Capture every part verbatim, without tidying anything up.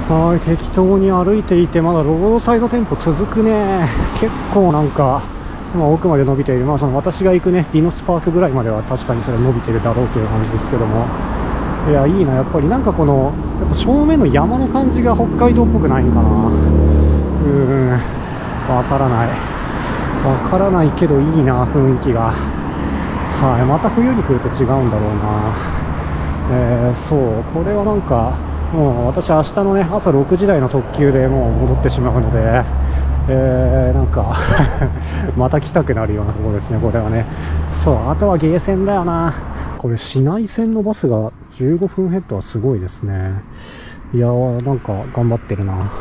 はい、適当に歩いていて、まだロードサイド店舗続くね。結構なんか、まあ、奥まで伸びている、まあ、その私が行くね、ディノスパークぐらいまでは確かにそれ伸びてるだろうという感じですけども、いや、いいな、やっぱりなんかこの、やっぱ正面の山の感じが北海道っぽくないんかな。うーん、わからない。わからないけどいいな、雰囲気が。はい、また冬に来ると違うんだろうな。えー、そう、これはなんか、もう私、明日のね、朝ろくじ台の特急でもう戻ってしまうので、えー、なんかまた来たくなるようなところですね、これはね。そう、あとはゲーセンだよな。これ、市内線のバスがじゅうごふんヘッドはすごいですね。いやー、なんか頑張ってるな。はい。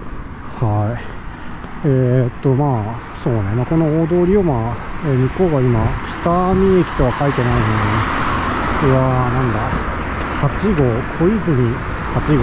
えー、っと、まあ、そうね、まあ、この大通りを、まあ、えー、向こうが今、北見駅とは書いてないのに、うわー、なんだ、はちごう、小泉はちごう、うん、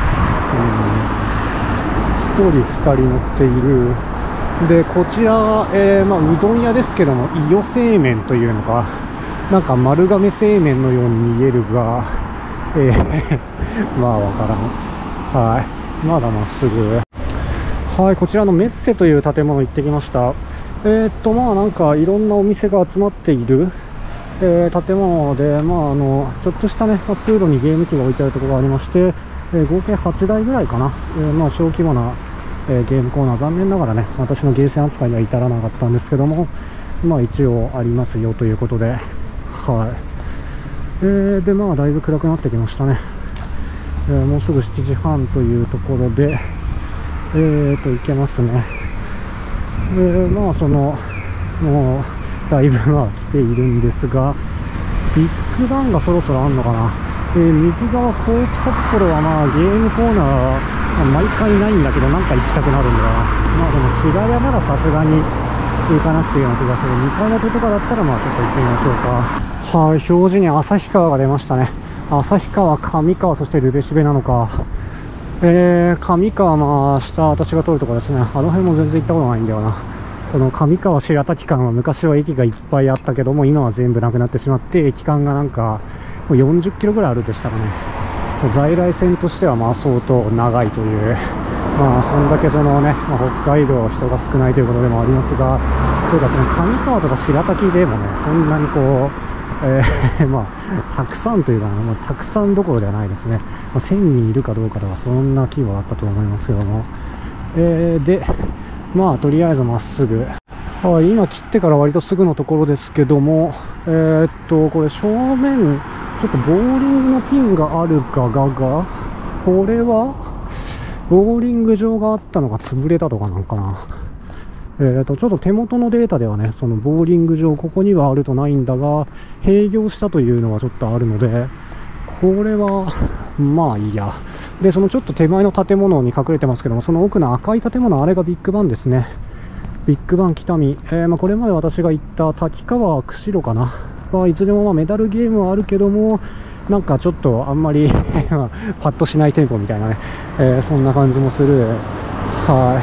ひとりふたり乗っている。で、こちら、えー、まあ、うどん屋ですけども、伊予製麺というのか、なんか丸亀製麺のように見えるが、えー、まあ、わからん。はい。まだまっすぐ。はい、こちらのメッセという建物行ってきました。えー、っと、まあ、なんかいろんなお店が集まっている、えー、建物で、まあ、あの、ちょっとしたね、まあ、通路にゲーム機が置いてあるところがありまして、えー、合計はちだいぐらいかな。えー、まあ、小規模な、えー、ゲームコーナー、残念ながらね、私のゲーセン扱いには至らなかったんですけども、まあ、一応ありますよということで、はい。えー、で、まあ、だいぶ暗くなってきましたね。えー、もうすぐしちじはんというところで、えーと、行けますね。で、まあ、その、もう、だいぶまあ来ているんですが、ビッグバンがそろそろあるのかな。えー、右側、コープ札幌はまあゲームコーナー、まあ、毎回ないんだけど、なんか行きたくなるんだよな。まあでも、市ヶ谷ならさすがに行かなくていいような気がする。三河とかだったら、まあちょっと行ってみましょうか。はい、表示に旭川が出ましたね。旭川、上川、そしてルベシベなのか。えー、上川、まあ、下、私が通るところですね。あの辺も全然行ったことないんだよな。その上川白滝間は昔は駅がいっぱいあったけども、今は全部なくなってしまって、駅間がなんか、もうよんじゅっキロぐらいあるでしたかね。在来線としてはまあ相当長いという、まあ、そんだけそのね、まあ、北海道人が少ないということでもありますが、というかその上川とか白滝でもね、そんなにこう、えー、まあ、たくさんというか、まあ、たくさんどころではないですね。まあ、せんにんいるかどうかとか、そんな規模だったと思いますけども。えー、で、まあ、とりあえずまっすぐ。はい、今切ってから割とすぐのところですけども、えー、っと、これ正面、ちょっとボーリングのピンがあるががが、これは、ボーリング場があったのが潰れたとかなんかな。えー、とちょっと手元のデータではね、そのボーリング場、ここにはあるとないんだが、閉業したというのはちょっとあるので、これは、まあいいや。で、そのちょっと手前の建物に隠れてますけども、その奥の赤い建物、あれがビッグバンですね。ビッグバン北見。えー、まあこれまで私が行った滝川釧路かな。まあ、いずれもまあメダルゲームはあるけども、なんかちょっとあんまりパッとしない店舗みたいなね、えー、そんな感じもする。はい。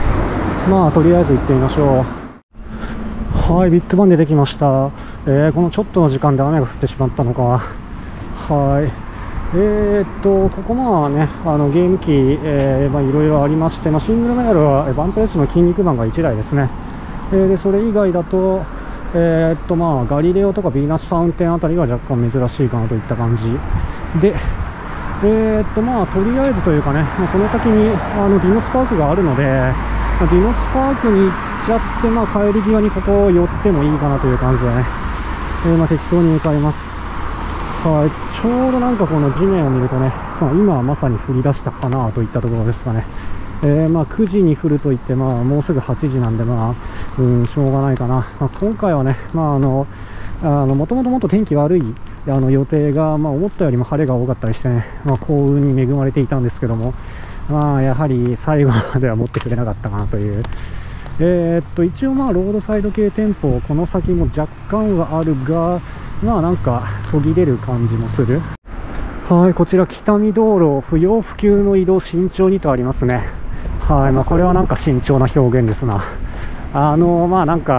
まあ、とりあえず行ってみましょう。はい、ビッグバン出てきました。えー、このちょっとの時間で雨が降ってしまったのか。はい。えー、っと、ここまあね、あのゲーム機、えー、まあいろいろありまして、まあ、シングルメダルはバンプレスの筋肉マンがいちだいですね。えー、で、それ以外だと、えー、っとまあ、ガリレオとかヴィーナスファウンテンあたりが若干珍しいかなといった感じ。で、えー、っとまあ、とりあえずというかね、まあ、この先にあのディノスパークがあるので、ディノスパークに行っちゃって、まあ、帰り際にここを寄ってもいいかなという感じでね、えー、まあ適当に向かいます。はい、ちょうどなんかこの地面を見るとね、まあ、今はまさに降り出したかなといったところですかね。えー、まあくじに降るといって、まあ、もうすぐはちじなんで、まあ、うん、しょうがないかな。まあ、今回はね、まあ、あの、あの、もともともっと天気悪いあの予定が、まあ、思ったよりも晴れが多かったりしてね、まあ、幸運に恵まれていたんですけども、まあ、やはり最後までは持ってくれなかったかなという。えー、っと、一応まあ、ロードサイド系店舗、この先も若干はあるが、まあ、なんか途切れる感じもする。はい、こちら北見道路、不要不急の移動慎重にとありますね。はい、まあ、これはなんか慎重な表現ですな。あの、まあ、なんか、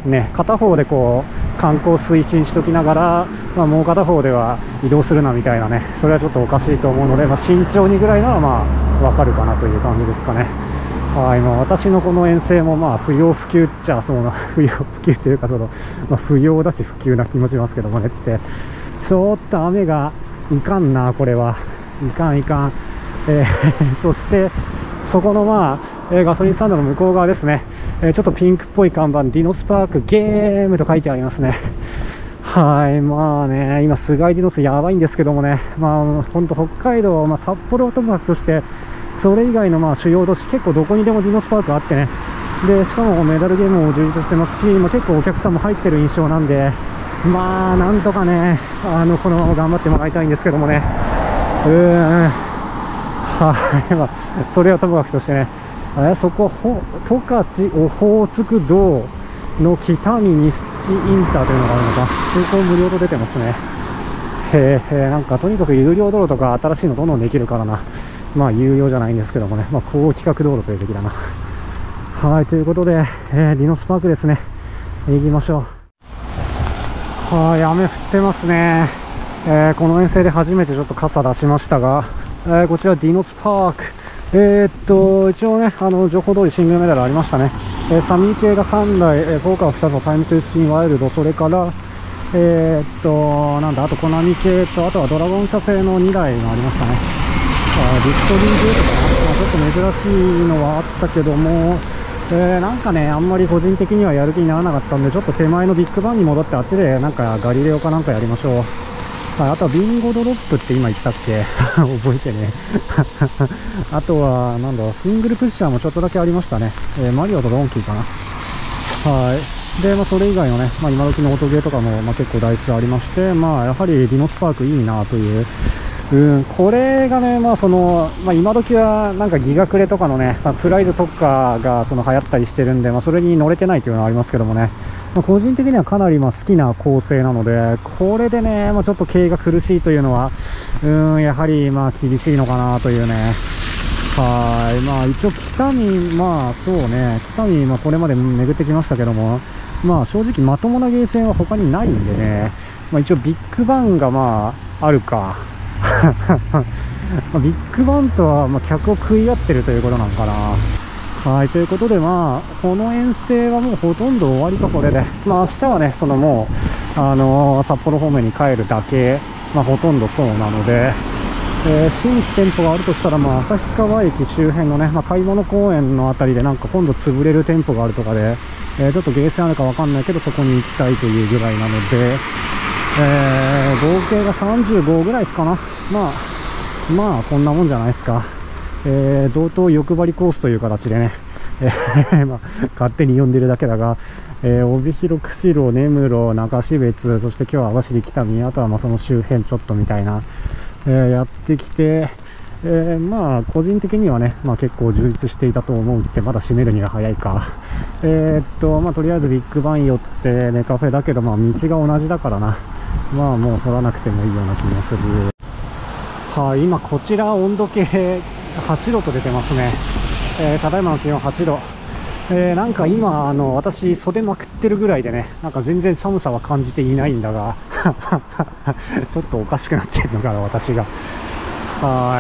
ね、片方でこう観光推進しときながら、まあ、もう片方では移動するなみたいなね、それはちょっとおかしいと思うので、まあ、慎重にぐらいならまあわかるかなという感じですかね。はい、まあ、私のこの遠征もまあ不要不急っちゃそうな不要不急というかその、まあ、不要だし不急な気もしますけどもねって、ちょっと雨がいかんな、これはいかんいかん、えー、そしてそこのまあ、えー、ガソリンスタンドの向こう側ですね、えー、ちょっとピンクっぽい看板、ディノスパークゲームと書いてありますね。はい、まあね、今、菅井ディノスやばいんですけどもね、まあ本当、北海道、まあ、札幌とかとして、それ以外のまあ主要都市、結構どこにでもディノスパークあってね、でしかもメダルゲームも充実してますし、まあ、結構お客さんも入ってる印象なんで、まあなんとかね、あのこのまま頑張ってもらいたいんですけどもね、うーん、はい、まあ、それはともかくとしてね、あそこ、十勝オホーツク道の北見西インターというのがあるのか、通行無料と出てますね。へえ、なんかとにかく有料道路とか新しいのどんどんできるからな、まあ有料じゃないんですけどもね、まあ、高規格道路というべきだな。はい、ということで、えー、ディノスパークですね、行きましょう。はい、雨降ってますね。えー、この遠征で初めてちょっと傘出しましたが、えー、こちらディノスパーク、えー、っと一応ね、あの情報通りシングルメダルありましたね。えー、サミー系がさんだい、えー、ポーカーふたつのタイムトゥースピンワイルド、それからえー、っとなんだ、あとコナミ系と、あとはドラゴン社製のにだいがありましたね。あビクトリーゲートかな、まあ、ちょっと珍しいのはあったけども、えー、なんかね、あんまり個人的にはやる気にならなかったんで、ちょっと手前のビッグバンに戻って、あっちでなんかガリレオかなんかやりましょう。はい、あとはビンゴドロップって今言ったっけ覚えてねあとはなんだ、シングルプッシャーもちょっとだけありましたね。えー、マリオとドンキーかな。はいで、まあ、それ以外のね、まあ、今時の音ゲーとかも、まあ、結構台数ありまして、まあ、やはりディノスパークいいなという、うん、これがね、まあそのまあ、今時はなんかギガクレとかのね、まあ、プライズ特化がその流行ったりしてるんで、まあ、それに乗れてないというのはありますけどもね、まあ、個人的にはかなりまあ好きな構成なので、これでね、まあ、ちょっと経営が苦しいというのは、うん、やはりまあ厳しいのかなというね。はい、まあ一応北見、まあそうね、北見、まあこれまで巡ってきましたけども、まあ正直まともなゲーセンは他にないんでね、まあ一応ビッグバンがまああるか。まあビッグバンとはまあ客を食い合ってるということなのかな。はい、ということで、まあこの遠征はもうほとんど終わりか、これで。まあ明日はね、そのもう、あのー、札幌方面に帰るだけ、まあほとんどそうなので、えー、新規店舗があるとしたら、まあ旭川駅周辺のね、まあ、買い物公園のあたりでなんか今度潰れる店舗があるとかで、えー、ちょっとゲーセンあるかわかんないけど、そこに行きたいというぐらいなので、えー、合計がさんじゅうごぐらいですかな。まあ、まあ、こんなもんじゃないですか。えー、同等欲張りコースという形でね、えーまあ、勝手に呼んでるだけだが、えー、帯広、釧路、根室、中標津、そして今日は網走、北見、あとはまあその周辺ちょっとみたいな、えー、やってきて、えー、まあ個人的にはね、まあ、結構充実していたと思うって、まだ締めるには早いか。えー、っと、まあとりあえずビッグバン寄ってネカフェだけど、まあ道が同じだからな。まあもう掘らなくてもいいような気もする。はい、今こちら温度計はちどと出てますね。えー、ただいまの気温はちど。えー、なんか今あの私袖まくってるぐらいでね、なんか全然寒さは感じていないんだがちょっとおかしくなってるのかな、私が。はい、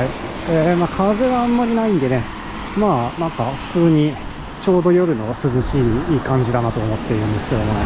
えー、まあ風はあんまりないんでね、まあなんか普通にちょうど夜の涼しいいい感じだなと思っているんですけどもね。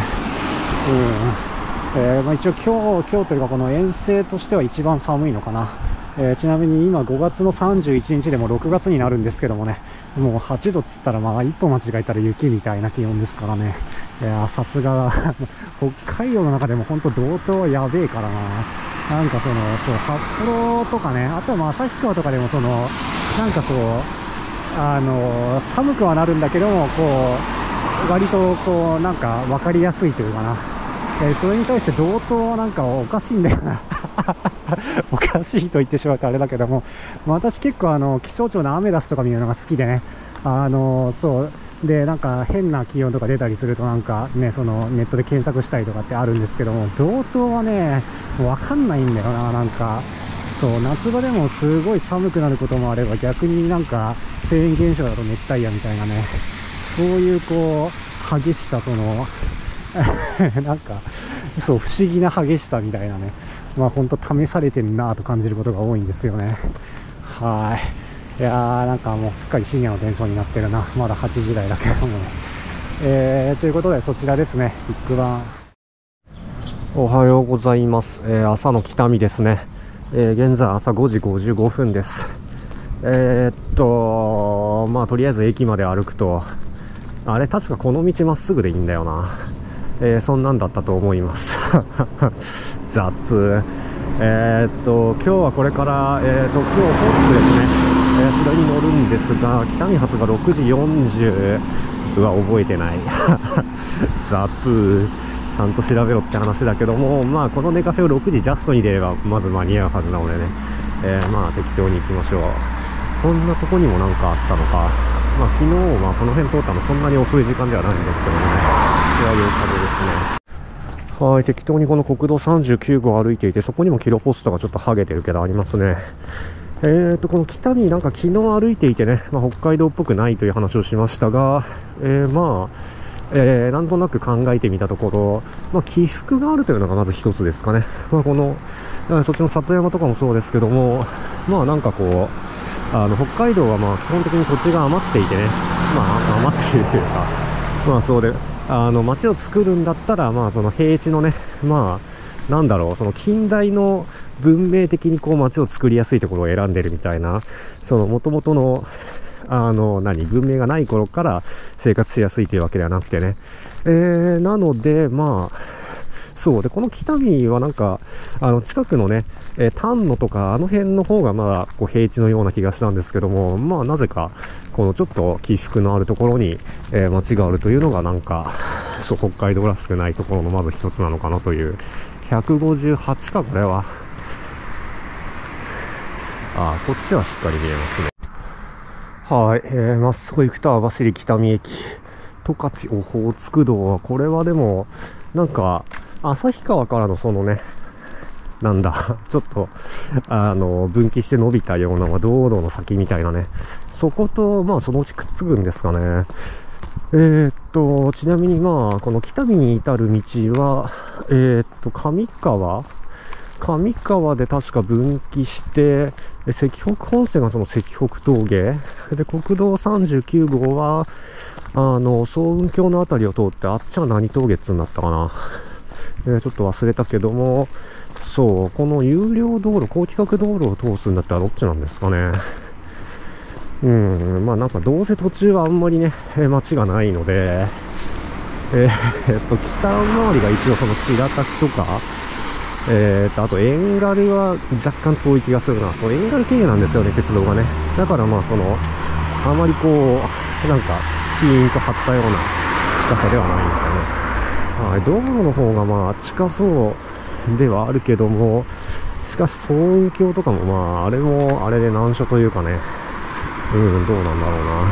うん、えーまあ、一応今日今日というかこの遠征としては一番寒いのかな。えー、ちなみに今ごがつのさんじゅういちにちでもろくがつになるんですけどもね、もうはちどっつったらまあ一歩間違えたら雪みたいな気温ですからね。さすが北海道の中でも本当道東はやべえからな。なんかそのそう札幌とかね、あとはまあ旭川とかでもそのなんかこうあの寒くはなるんだけども、こう割とこうなんか分かりやすいというかな。えー、それに対して道東はなんかおかしいんだよなおかしいと言ってしまうとあれだけども、まあ、私結構あの気象庁のアメダスとか見るのが好きでね、あのそうでなんか変な気温とか出たりするとなんかね、そのネットで検索したりとかってあるんですけども、道東はね分かんないんだよな。なんかそう夏場でもすごい寒くなることもあれば、逆になんかフェーン現象だと熱帯夜みたいなね、そういうこう激しさ、そのなんかそう不思議な激しさみたいなね、まあ本当試されてるなと感じることが多いんですよね。はい。いやーなんかもうすっかり深夜のテンションになってるな。まだはちじ台だけどもね。えー、ということでそちらですね、ビッグバン。おはようございます。えー、朝の北見ですね。えー、現在朝ごじごじゅうごふんです。えー、っとまあとりあえず駅まで歩くと、あれ確かこの道まっすぐでいいんだよな。えー、そんなんだったと思います雑。えー、っと今日はこれから、えー、っと今日ホースですね、えー、それに乗るんですが、北見発がろくじよんじゅうは覚えてない雑。ちゃんと調べろって話だけども、まあこのネカフェをろくじジャストに出ればまず間に合うはずなのでね、えー、まあ適当に行きましょう。こんなとこにもなんかあったのか。まあ昨日はこの辺通ったのそんなに遅い時間ではないんですけどもね、これは良い風ですね。はい、適当にこの国道さんじゅうきゅうごを歩いていて、そこにもキロポストがちょっとハゲてるけどありますね。えーとこの北見なんか昨日歩いていてね、まあ、北海道っぽくないという話をしましたが、えー、まあえー、なんとなく考えてみたところ、まあ、起伏があるというのがまず一つですかね。まあ、この、そっちの里山とかもそうですけども、まあなんかこう、あの、北海道はまあ基本的に土地が余っていてね、まあ余っているというか、まあそうで、あの、街を作るんだったら、まあその平地のね、まあ、なんだろう、その近代の文明的にこう街を作りやすいところを選んでるみたいな、その元々の、あの、何、文明がない頃から生活しやすいというわけではなくてね。えー、なので、まあ、そう。で、この北見はなんか、あの、近くのね、えー、丹野とか、あの辺の方がまあ、こう、平地のような気がしたんですけども、まあ、なぜか、このちょっと起伏のあるところに、えー、街があるというのがなんか、そう、北海道らしくないところのまず一つなのかなという。ひゃくごじゅうはちか、これは。ああ、こっちはしっかり見えますね。はい、えー、まっすぐ行くと網走北見駅、十勝オホーツク道は、これはでも、なんか、旭川からのそのね、なんだ、ちょっと、あの、分岐して伸びたような、まあ、道路の先みたいなね、そこと、まあ、そのうちくっつくんですかね。えー、っと、ちなみにまあ、この北見に至る道は、えー、っと、上川上川で確か分岐して、石北本線がその石北峠で、国道さんじゅうきゅうごうは、あの、層雲峡のあたりを通って、あっちは何峠っつうんだったかな。えー、ちょっと忘れたけども、そう、この有料道路、高規格道路を通すんだったらどっちなんですかね。うん、まあなんかどうせ途中はあんまりね、街がないので、えー、っと、北回りが一応その白滝とか、えーと、あと、遠軽は若干遠い気がするな。そう、遠軽経由なんですよね、鉄道がね。だからまあ、その、あまりこう、なんか、キーンと張ったような近さではないんだね。はい、道路の方がまあ、近そうではあるけども、しかし、層雲峡とかもまあ、あれも、あれで難所というかね、うん、どうなんだろうな。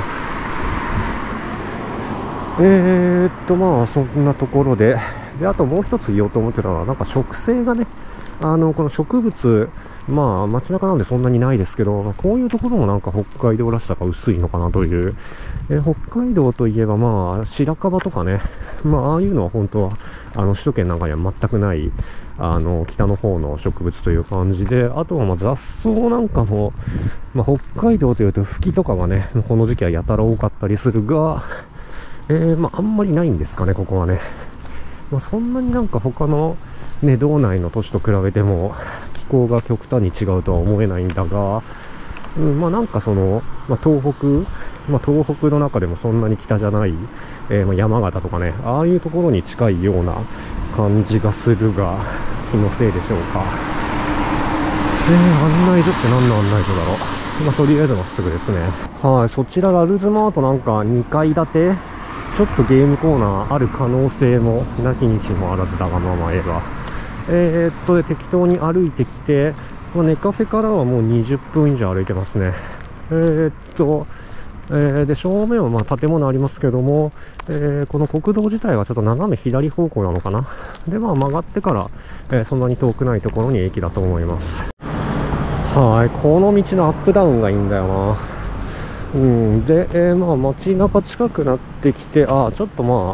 えーっと、まあ、そんなところで、で、あともう一つ言おうと思ってたのは、なんか植生がね、あの、この植物、まあ、街中なんでそんなにないですけど、まあ、こういうところもなんか北海道らしさが薄いのかなという。え、北海道といえばまあ、白樺とかね、まあ、ああいうのは本当は、あの、首都圏なんかには全くない、あの、北の方の植物という感じで、あとはまあ雑草なんかも、まあ、北海道というと、吹きとかがね、この時期はやたら多かったりするが、えー、まあ、あんまりないんですかね、ここはね。まあ、そんなになんか他のね、道内の都市と比べても気候が極端に違うとは思えないんだが、うん、まあなんかその、まあ、東北、まあ、東北の中でもそんなに北じゃない、えー、まあ山形とかね、ああいうところに近いような感じがするが、気のせいでしょうか。えー、案内所って何の案内所だろう。まあ、とりあえずまっすぐですね。はい、そちらラルズマートなんかにかい建てちょっとゲームコーナーある可能性もなきにしもあらずだが、まあまあええわ。えー、っとで適当に歩いてきて、まあ、ネカフェからはもうにじゅっぷん以上歩いてますね。えー、っと、えー、で正面はまあ建物ありますけども、えー、この国道自体はちょっと斜め左方向なのかな。でまあ曲がってから、えー、そんなに遠くないところに駅だと思います。はい、この道のアップダウンがいいんだよな。うん、で、えー、まあ街中近くなってきて、あちょっとまあ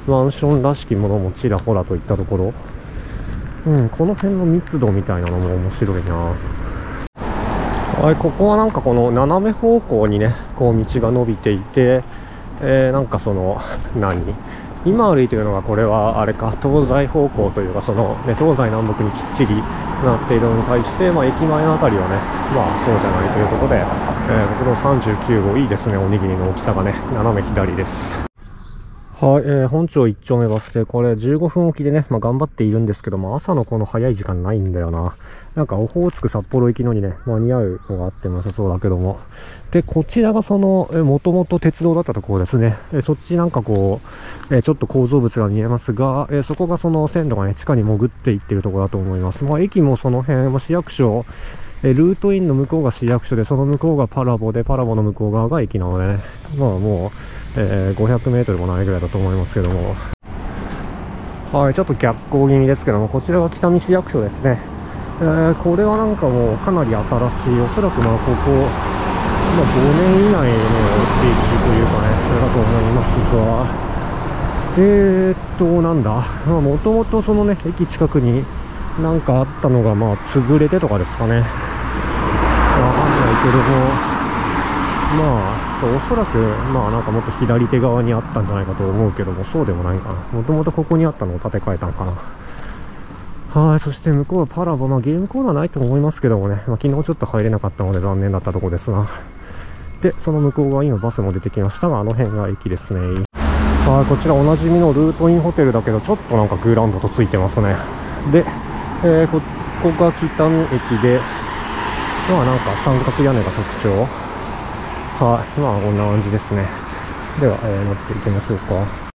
マンションらしきものもちらほらといったところ。うん、この辺の密度みたいなのも面白いな。はい、ここはなんかこの斜め方向にね、こう道が伸びていて、えー、なんかその、何今歩いてるのがこれはあれか、東西方向というか、その、ね、東西南北にきっちりなっているのに対して、まあ、駅前のあたりはね、まあそうじゃないということで、えー、国道さんじゅうきゅうごいいですね、おにぎりの大きさがね、斜め左です。はい、えー、本町いっ丁目バス停、これじゅうごふんおきでね、まあ、頑張っているんですけども、朝のこの早い時間ないんだよな。なんか、オホーツク札幌行きのにね、間に合うのがあっても良さそうだけども。で、こちらがその、え、もともと鉄道だったところですね。え、そっちなんかこう、え、ちょっと構造物が見えますが、え、そこがその線路がね、地下に潜っていってるところだと思います。まあ、駅もその辺、まあ、市役所、え、ルートインの向こうが市役所で、その向こうがパラボで、パラボの向こう側が駅なのでね、まあもう、えー、ごひゃくメートルもないぐらいだと思いますけども。はい、ちょっと逆行気味ですけども、こちらが北見市役所ですね。えー、これはなんかもうかなり新しい、おそらくまあここ、まあ、ごねん以内の設置というかね、それだと思いますが、えーっと、なんだ、まあもともとそのね、駅近くになんかあったのが、まあ潰れてとかですかね。わかんないけども、まあ、そうおそらく、まあなんかもっと左手側にあったんじゃないかと思うけども、そうでもないかな。もともとここにあったのを建て替えたのかな。はい、そして向こうはパラボ、まあゲームコーナーないと思いますけどもね、まあ昨日ちょっと入れなかったので残念だったところですな。で、その向こう側、今バスも出てきましたが、あの辺が駅ですね。はい、こちらおなじみのルートインホテルだけど、ちょっとなんかグランドとついてますね。で、えー、ここが北見駅で、まあなんか三角屋根が特徴。はい、まあこんな感じですね。では、えー、乗っていきましょうか。